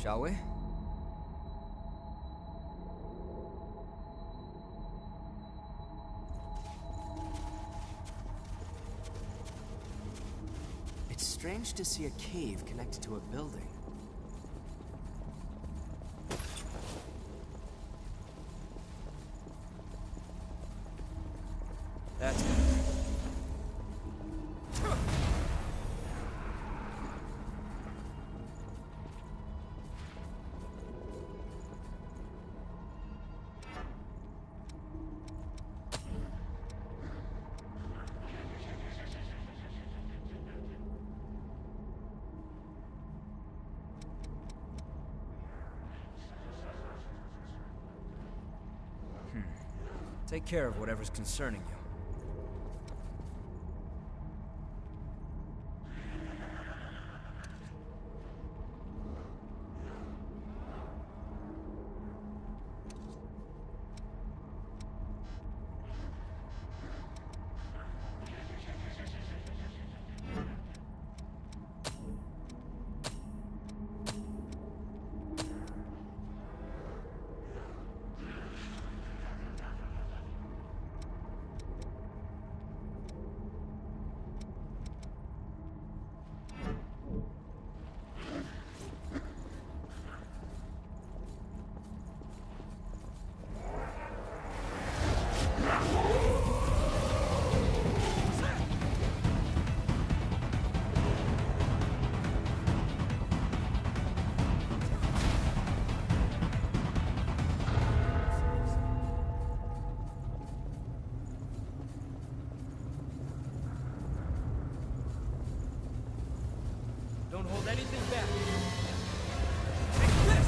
Shall we? It's strange to see a cave connected to a building. That's good. Take care of whatever's concerning you. Don't hold anything back. Take this!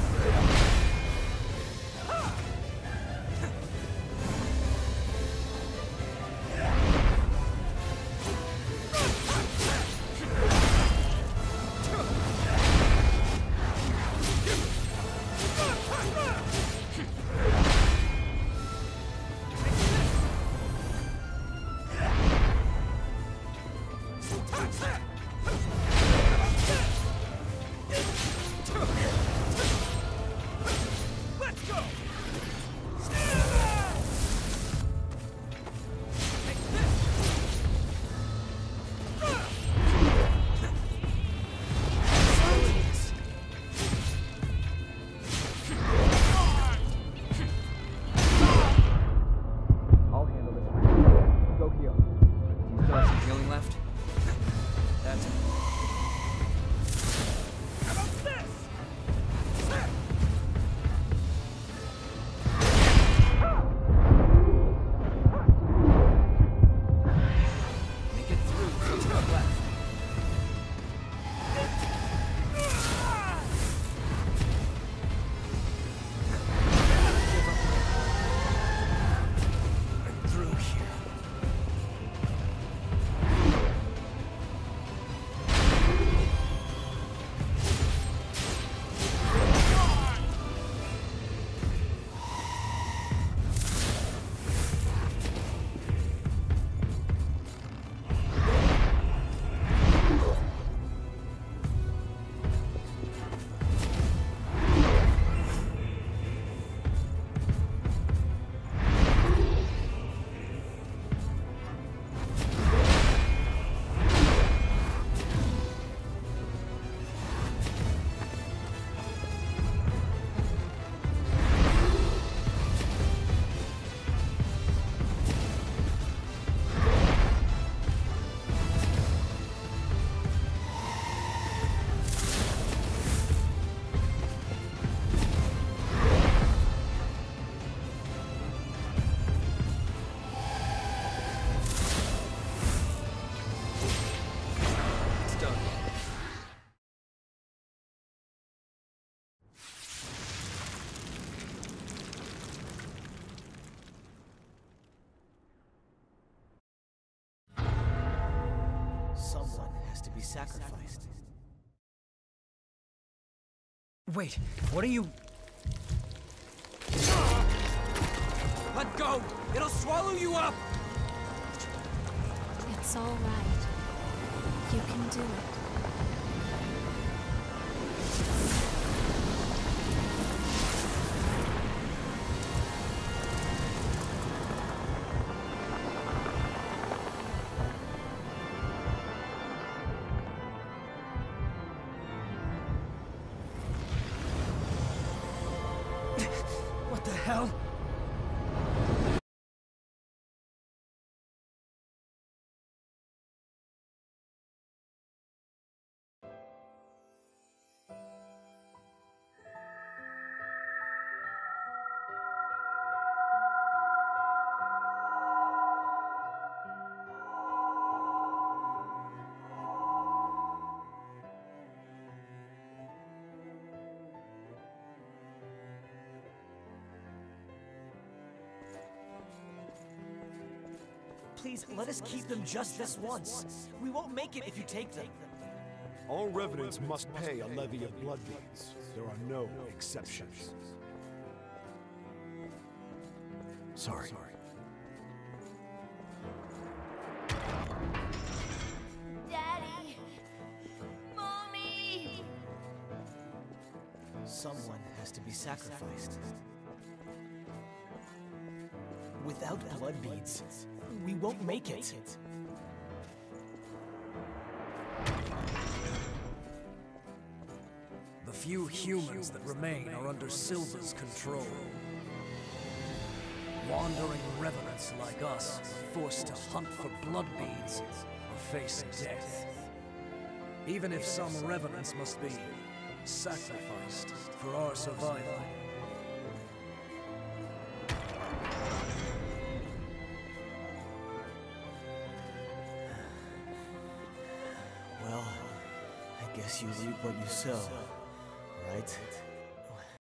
Someone has to be sacrificed. Wait, what are you... Let go! It'll swallow you up! It's all right. You can do it. Please, let us keep them just this once. We won't make it if you take them. All revenants must pay a levy of blood beads. There are no exceptions. Sorry. Daddy! Mommy! Someone has to be sacrificed. Without blood beads, we won't make it. The few humans that remain are under Silva's control. Wandering revenants like us are forced to hunt for blood beads or face death. Even if some revenants must be sacrificed for our survival. Well, I guess you reap what you sow, right?